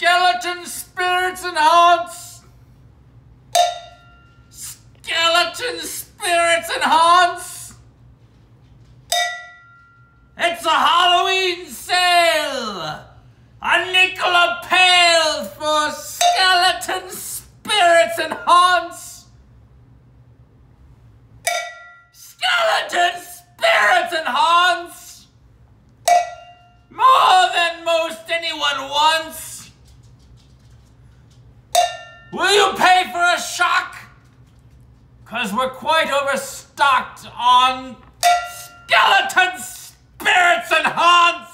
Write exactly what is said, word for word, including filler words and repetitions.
Skeleton spirits and haunts! Skeleton spirits and haunts! It's a Halloween sale! A nickel a pail for skeleton spirits and haunts! Skeleton spirits and haunts! More than most anyone wants! Will you pay for a shock? 'Cause we're quite overstocked on skeleton spirits and haunts!